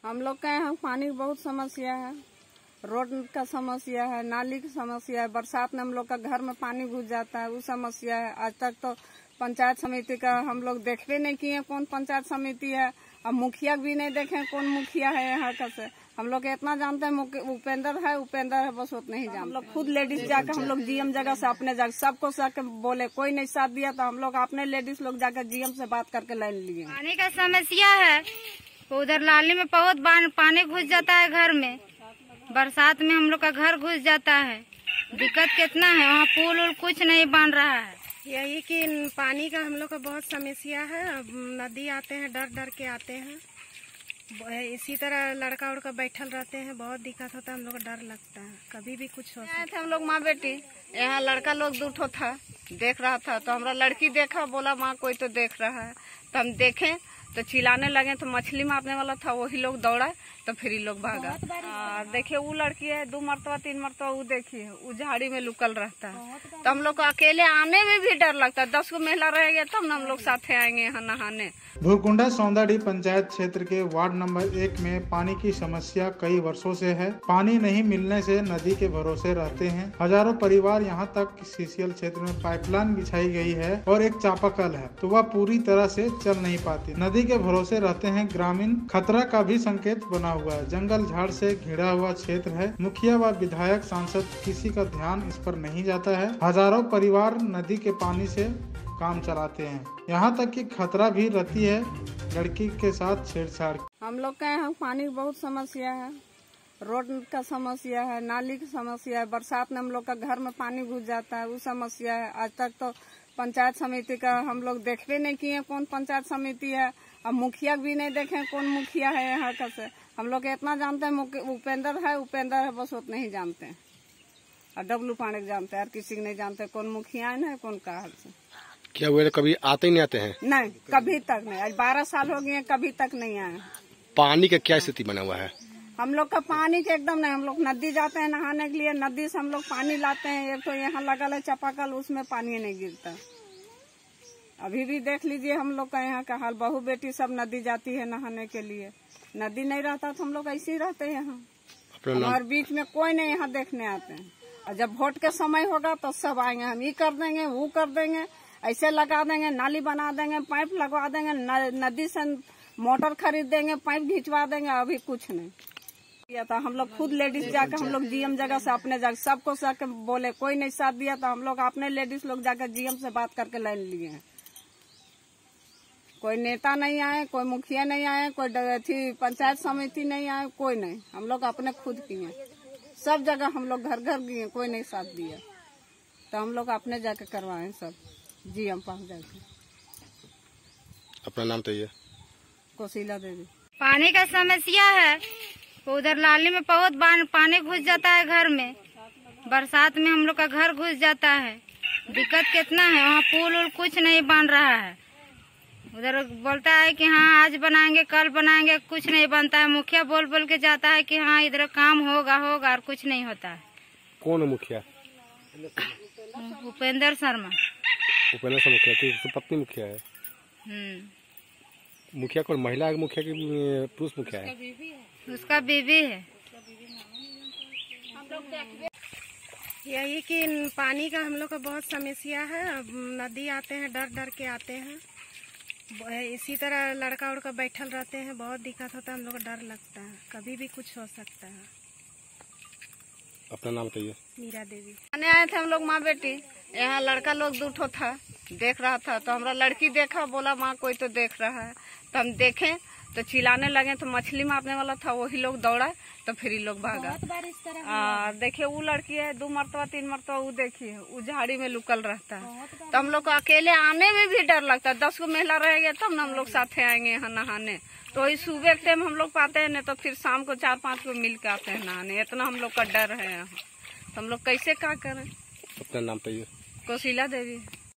हम लोग के यहाँ पानी की बहुत समस्या है, रोड का समस्या है, नाली की समस्या है। बरसात में हम लोग का घर में पानी घुस जाता है, वो समस्या है। आज तक तो पंचायत समिति का हम लोग देखते नहीं किए कौन पंचायत समिति है, अब मुखिया भी नहीं देखे कौन मुखिया है यहाँ का। से हम लोग इतना जानते हैं उपेंद्र है, बस उतना ही जानते। हम लोग खुद लेडीज जाकर हम लोग जीएम जगह से अपने जगह सबको जाके बोले, कोई नहीं साथ दिया तो हम लोग अपने लेडीज लोग जाकर जीएम से बात करके लाइन लिए। पानी का समस्या है, उधर नाली में बहुत पानी घुस जाता है घर में। बरसात में हम लोग का घर घुस जाता है, दिक्कत कितना है। वहाँ पुल उल कुछ नहीं बन रहा है। यही कि पानी का हम लोग का बहुत समस्या है। नदी आते हैं, डर डर के आते हैं। इसी तरह लड़का उड़का बैठल रहते हैं, बहुत दिक्कत होता है। हम लोग को डर लगता है, कभी भी कुछ हो सकता है। हम लोग माँ बेटी यहाँ लड़का लोग दूठो था, देख रहा था तो हमारा लड़की देखा, बोला माँ कोई तो देख रहा है। तो हम देखें तो चिल्लाने लगे, तो मछली मारने वाला था वही लोग दौड़ा, तो फिर ये लोग भागा। देखिए वो लड़की है 2 मरतबा 3 मरतबा वो देखिए वो झाड़ी में लुकल रहता है। तो हम लोग को अकेले आने में भी डर लगता है। 10 को महिला रहेंगे तब हम लोग साथे आएंगे यहाँ नहाने। भूरकुंडा सौंदाडी पंचायत क्षेत्र के वार्ड नंबर 1 में पानी की समस्या कई वर्षों से है। पानी नहीं मिलने से नदी के भरोसे रहते हैं हजारों परिवार। यहाँ तक सीसीएल क्षेत्र में पाइपलाइन बिछाई गई है और एक चापाकल है, तो वह पूरी तरह से चल नहीं पाती। नदी के भरोसे रहते हैं ग्रामीण। खतरा का भी संकेत बना हुआ है, जंगल झाड़ से घिरा हुआ क्षेत्र है। मुखिया व विधायक सांसद किसी का ध्यान इस पर नहीं जाता है। हजारों परिवार नदी के पानी से काम चलाते हैं, यहाँ तक कि खतरा भी रहती है लड़की के साथ छेड़छाड़। हम लोग के यहाँ पानी की बहुत समस्या है, रोड का समस्या है, नाली की समस्या है। बरसात में हम लोग का घर में पानी घुस जाता है, वो समस्या है। आज तक तो पंचायत समिति का हम लोग देखते नहीं किए कौन पंचायत समिति है, अब मुखिया भी नहीं देखे कौन मुखिया है यहाँ का। से हम लोग इतना जानते हैं उपेंद्र है, बस उतना ही जानते हैं। और डब्लू पांडे जानते हैं, और किसी को नहीं जानते कौन मुखिया है कौन कहा से। क्या वो कभी आते ही नहीं आते हैं? नहीं, कभी तक नहीं। आज 12 साल हो गए, कभी तक नहीं आए। पानी का क्या स्थिति बना हुआ है? हम लोग का पानी के एकदम नहीं। हम लोग नदी जाते हैं नहाने के लिए, नदी से हम लोग पानी लाते हैं। एक तो यहाँ लगा है चापाकल, उसमें पानी नहीं गिरता। अभी भी देख लीजिए हम लोग का यहाँ का हाल, बहू बेटी सब नदी जाती है नहाने के लिए। नदी नहीं रहता तो हम लोग ऐसे ही रहते हैं यहाँ। हमारे बीच में कोई नहीं यहाँ देखने आते हैं। और जब वोट के समय होगा तो सब आएंगे, हम ये कर देंगे वो कर देंगे, ऐसे लगा देंगे, नाली बना देंगे, पाइप लगवा देंगे, नदी से मोटर खरीद देंगे, पाइप खिंचवा देंगे। अभी कुछ नहीं किया था। हम लोग खुद लेडीज जाकर हम लोग जीएम जगह से अपने जगह सबको जाके बोले, कोई नहीं साथ दिया तो हम लोग अपने लेडीज लोग जाकर जीएम से बात करके लाइन लिए हैं। कोई नेता नहीं आए, कोई मुखिया नहीं आए, कोई पंचायत समिति नहीं आए, कोई नहीं। हम लोग अपने खुद किए, सब जगह हम लोग घर घर गए, कोई नहीं साथ दिया। तो हम लोग अपने जाके करवाए सब जीएम पास जाके। अपना नाम तो ये कोशिला देवी। पानी का समस्या है, उधर नाली में बहुत पानी घुस जाता है घर में। बरसात में हम लोग का घर घुस जाता है, दिक्कत कितना है। वहाँ पुल उल कुछ नहीं बन रहा है। उधर बोलता है कि हाँ आज बनाएंगे कल बनाएंगे, कुछ नहीं बनता है। मुखिया बोल बोल के जाता है कि हाँ इधर काम होगा और कुछ नहीं होता है। कौन है मुखिया? उपेंद्र शर्मा। उपेंद्र शर्मा मुखिया की पत्नी मुखिया है? मुखिया कौन, महिला है मुखिया की पुरुष मुखिया है? उसका बीवी है। यही कि पानी का हम लोग का बहुत समस्या है। नदी आते हैं, डर डर के आते हैं। इसी तरह लड़का उड़का बैठल रहते हैं, बहुत दिक्कत होता है। हम लोग को डर लगता है, कभी भी कुछ हो सकता है। अपना नाम बताइए। मीरा देवी। आने आए थे हम लोग माँ बेटी यहाँ लड़का लोग दूठो था, देख रहा था तो हमारा लड़की देखा, बोला माँ कोई तो देख रहा है। तो हम देखें तो चिल्लाने लगे, तो मछली मारने वाला था वही लोग दौड़ा, तो फिर ये लोग भागा। देखिए वो लड़की है 2 मरतबा 3 मरतबा वो देखिए वो झाड़ी में लुकल रहता है। तो हम लोग को अकेले आने में भी डर लगता है। 10 को महिला रहेंगे तब हम लोग साथे आएंगे यहाँ नहाने। तो वही सुबह के टाइम हम लोग पाते हैं, नहीं तो फिर शाम को 4-5 को मिल के आते हैं नहाने। इतना हम लोग का डर है यहाँ, तो हम लोग कैसे क्या करें। अपना नाम बताइए। कोशिला देवी।